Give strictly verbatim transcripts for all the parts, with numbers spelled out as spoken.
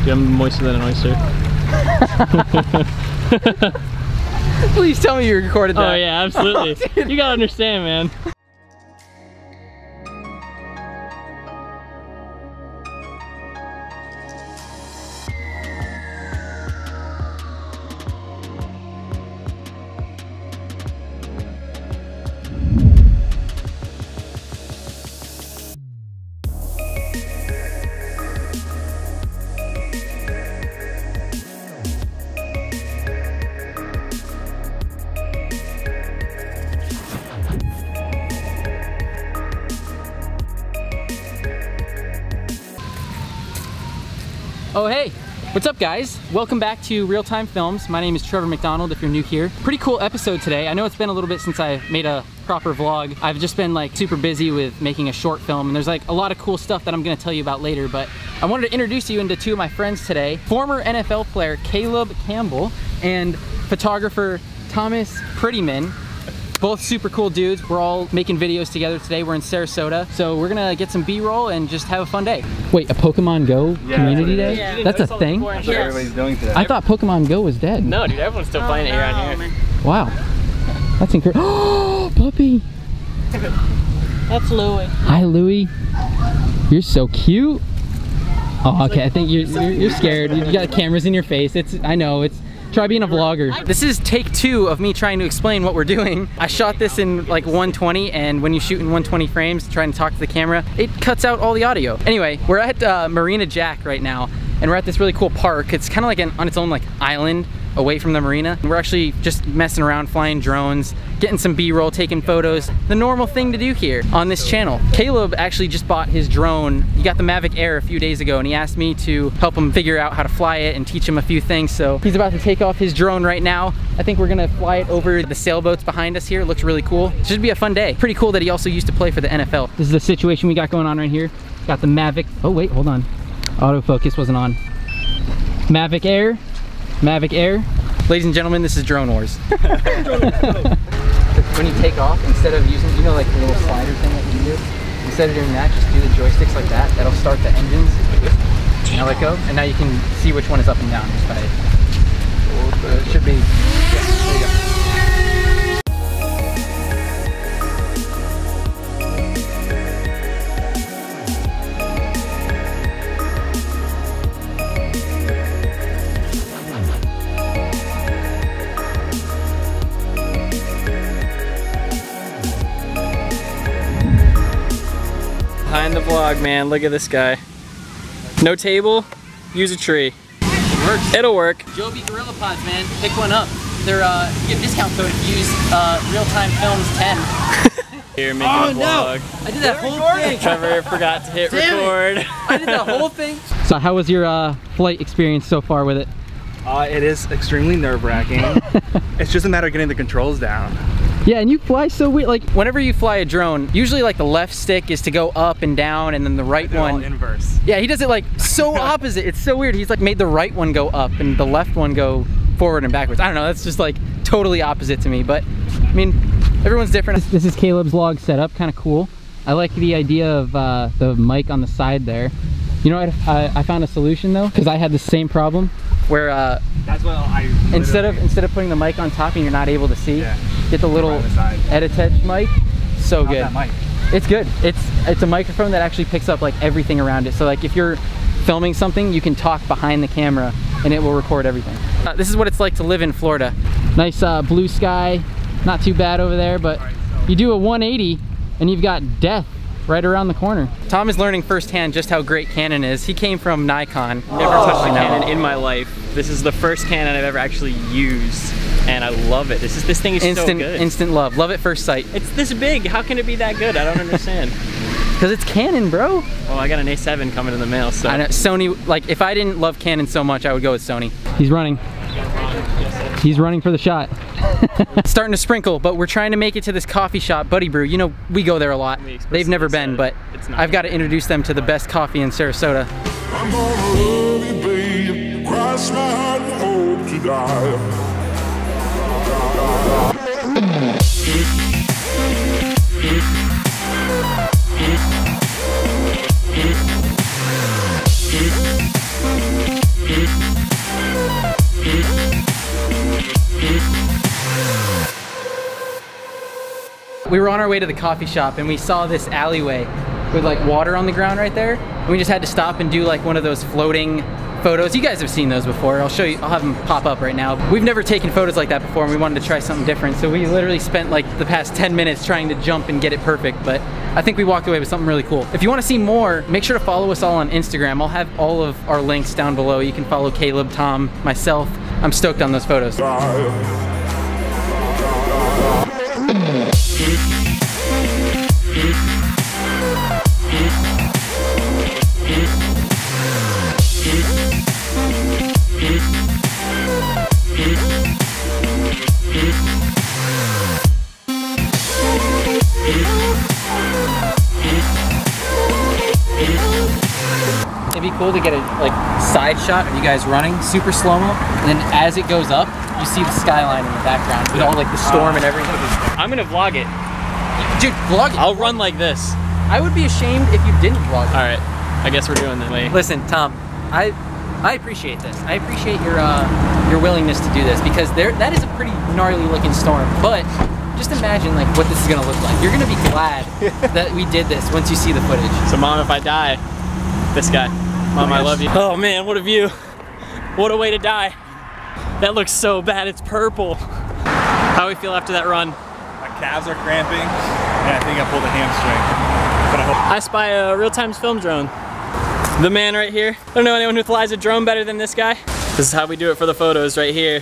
Dude, I'm moister than an oyster. Please tell me you recorded that. Oh yeah, absolutely. Oh, you gotta understand, man. Oh hey, what's up guys? Welcome back to Real Time Films. My name is Trevor McDonald if you're new here. Pretty cool episode today. I know it's been a little bit since I made a proper vlog. I've just been like super busy with making a short film and there's like a lot of cool stuff that I'm gonna tell you about later, but I wanted to introduce you into two of my friends today. Former N F L player Caleb Campbell and photographer Thomas Prettyman. Both super cool dudes. We're all making videos together today. We're in Sarasota. So we're gonna get some B-roll and just have a fun day. Wait, a Pokemon Go yeah, community day? Yeah. That's a thing? That's what everybody's doing today. I thought Pokemon Go was dead. No, dude, everyone's still Oh, playing it no, around here. Wow. That's incredible. Oh, puppy. That's Louie. Hi, Louie. You're so cute. Oh, okay. I think you're, you're, you're scared. You got cameras in your face. It's, I know, it's, try being a vlogger. This is take two of me trying to explain what we're doing. I shot this in like one twenty, and when you shoot in one twenty frames trying to talk to the camera, it cuts out all the audio. Anyway, we're at uh, Marina Jack right now, and we're at this really cool park. It's kind of like an, on its own like island away from the marina. We're actually just messing around, flying drones, getting some B-roll, taking photos. The normal thing to do here on this channel. Caleb actually just bought his drone. He got the Mavic Air a few days ago and he asked me to help him figure out how to fly it and teach him a few things. So he's about to take off his drone right now. I think we're gonna fly it over the sailboats behind us here. It looks really cool. It should be a fun day. Pretty cool that he also used to play for the N F L. This is the situation we got going on right here. Got the Mavic. Oh wait, hold on. Autofocus wasn't on. Mavic Air. Mavic Air. Ladies and gentlemen, this is Drone Wars. When you take off, instead of using, you know, like the little slider thing that you do, instead of doing that, just do the joysticks like that. That'll start the engines. Now let go, and now you can see which one is up and down just by it. So it should be, yeah, there you go. Behind the vlog, man. Look at this guy. No table, use a tree. It works. It'll work. Joby Gorilla Pods, man. Pick one up. They're, uh, you get a discount code if you use uh, Real Time Films ten. Here, making Oh a no! vlog. I did that whole thing. Trevor forgot to hit Damn record. it. I did that whole thing. So how was your uh, flight experience so far with it? Uh, it is extremely nerve-wracking. It's just a matter of getting the controls down. Yeah, and you fly so weird. Like, whenever you fly a drone, usually like the left stick is to go up and down, and then the right They're all one. inverse. Yeah, he does it like so opposite. It's so weird. He's like made the right one go up and the left one go forward and backwards. I don't know. That's just like totally opposite to me. But I mean, everyone's different. This, this is Caleb's log setup. Kind of cool. I like the idea of uh, the mic on the side there. You know what? I, I found a solution though, because I had the same problem where uh, That's what I instead of instead of putting the mic on top and you're not able to see, Yeah. get the little Right on the side. Editedge mic. So How's good. that mic? It's good. It's it's a microphone that actually picks up like everything around it. So like if you're filming something, you can talk behind the camera and it will record everything. Uh, this is what it's like to live in Florida. Nice uh, blue sky, not too bad over there, but you do a one eighty and you've got death right around the corner. Tom is learning firsthand just how great Canon is. He came from Nikon. Never touched a Canon in my life. This is the first Canon I've ever actually used, and I love it. This is this thing is Instant, so good. instant love. Love at first sight. It's this big. How can it be that good? I don't understand. Because it's Canon, bro. Well, I got an A seven coming in the mail, so. I know, Sony, like if I didn't love Canon so much, I would go with Sony. He's running. He's running for the shot. Starting to sprinkle, but we're trying to make it to this coffee shop, Buddy Brew. You know, we go there a lot. They've never been, but I've got to introduce them to the best coffee in Sarasota. I'm gonna love you, babe. Cross my heart and hope to die. We were on our way to the coffee shop and we saw this alleyway with like water on the ground right there. And we just had to stop and do like one of those floating photos. You guys have seen those before. I'll show you, I'll have them pop up right now. We've never taken photos like that before and we wanted to try something different. So we literally spent like the past ten minutes trying to jump and get it perfect. But I think we walked away with something really cool. If you want to see more, make sure to follow us all on Instagram. I'll have all of our links down below. You can follow Caleb, Tom, myself. I'm stoked on those photos. It'd be cool to get a like side shot of you guys running, super slow-mo, and then as it goes up, you see the skyline in the background with all like the storm and everything. I'm gonna vlog it. Dude, vlog it. I'll run like this. I would be ashamed if you didn't vlog it. All right, I guess we're doing that way. Listen, Tom, I I appreciate this. I appreciate your uh, your willingness to do this because there that is a pretty gnarly looking storm. But just imagine like what this is gonna look like. You're gonna be glad that we did this once you see the footage. So Mom, if I die, this guy. Mom, I love you. Oh man, what a view. What a way to die. That looks so bad, it's purple. How do we feel after that run? My calves are cramping, and I think I pulled a hamstring. But I hope I spy a real-time film drone. The man right here. I don't know anyone who flies a drone better than this guy. This is how we do it for the photos right here.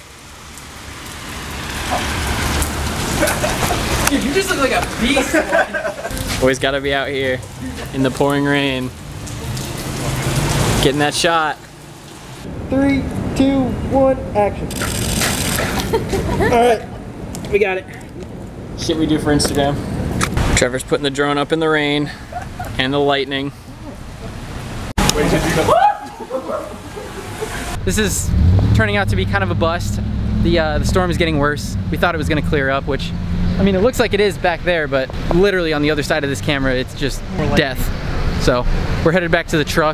Dude, you just look like a beast. Always gotta be out here in the pouring rain. Getting that shot. three, two, one, action. Alright, we got it. Shit we do for Instagram. Trevor's putting the drone up in the rain and the lightning. Wait, did you go? This is turning out to be kind of a bust. The, uh, the storm is getting worse. We thought it was gonna clear up, which, I mean, it looks like it is back there, but literally on the other side of this camera, it's just death. So we're headed back to the truck.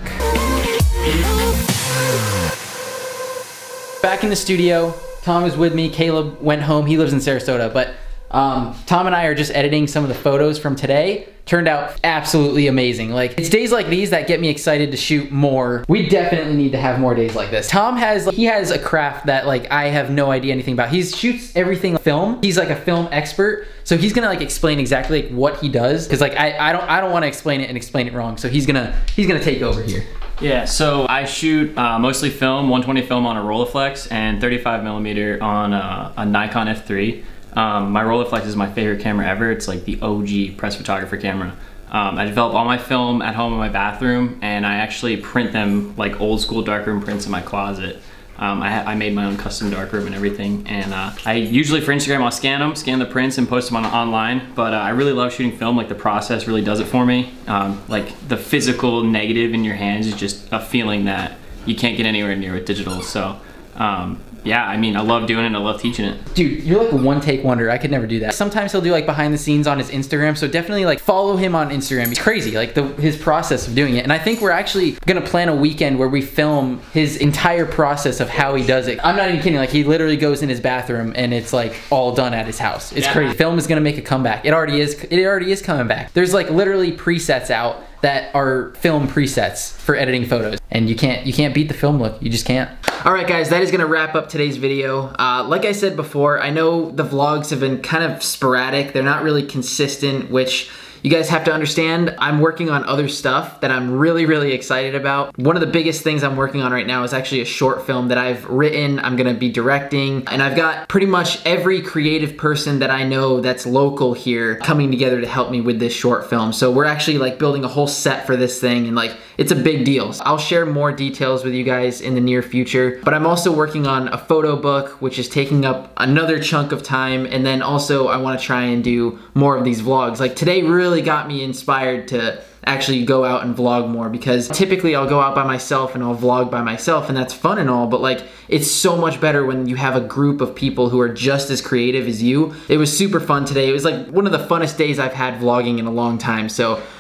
Back in the studio, Tom is with me. Caleb went home. He lives in Sarasota, but um, Tom and I are just editing some of the photos from today. Turned out absolutely amazing. Like, it's days like these that get me excited to shoot more. We definitely need to have more days like this. Tom has, he has a craft that like I have no idea anything about. He shoots everything film. He's like a film expert. So he's gonna like explain exactly like what he does. Cause like I, I don't I don't wanna explain it and explain it wrong. So he's gonna he's gonna take over here. Yeah, so I shoot uh, mostly film, one twenty film on a Rolleiflex and thirty-five millimeter on a, a Nikon F three. Um, my Rolleiflex is my favorite camera ever. It's like the O G press photographer camera. Um, I develop all my film at home in my bathroom, and I actually print them like old school darkroom prints in my closet. Um, I, I made my own custom darkroom and everything, and uh, I usually for Instagram I'll scan them, scan the prints and post them on online, but uh, I really love shooting film. Like the process really does it for me. Um, like the physical negative in your hands is just a feeling that you can't get anywhere near with digital. So um, yeah, I mean, I love doing it and I love teaching it. Dude, you're like a one take wonder. I could never do that. Sometimes he'll do like behind the scenes on his Instagram, so definitely like follow him on Instagram. It's crazy, like the, his process of doing it. And I think we're actually gonna plan a weekend where we film his entire process of how he does it. I'm not even kidding, like he literally goes in his bathroom and it's like all done at his house. It's yeah. crazy. Film is gonna make a comeback. It already is, it already is coming back. There's like literally presets out that are film presets for editing photos, and you can't you can't beat the film look. You just can't. All right, guys, that is gonna wrap up today's video. Uh, like I said before, I know the vlogs have been kind of sporadic. They're not really consistent, which you guys have to understand. I'm working on other stuff that I'm really, really excited about. One of the biggest things I'm working on right now is actually a short film that I've written, I'm gonna be directing, and I've got pretty much every creative person that I know that's local here coming together to help me with this short film. So we're actually like building a whole set for this thing, and like, it's a big deal. So I'll share more details with you guys in the near future, but I'm also working on a photo book, which is taking up another chunk of time, and then also I wanna try and do more of these vlogs. Like today really got me inspired to actually go out and vlog more, because typically I'll go out by myself and I'll vlog by myself, and that's fun and all, but like it's so much better when you have a group of people who are just as creative as you. It was super fun today. It was like one of the funnest days I've had vlogging in a long time. So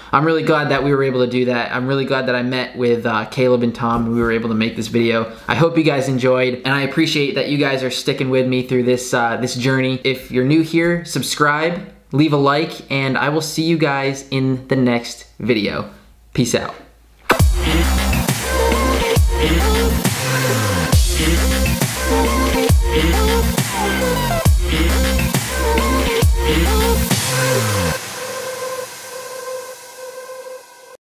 I'm really glad that we were able to do that. I'm really glad that I met with uh, Caleb and Tom and we were able to make this video. I hope you guys enjoyed, and I appreciate that you guys are sticking with me through this, uh, this journey. If you're new here, subscribe, leave a like, and I will see you guys in the next video. Peace out. We'll be right back.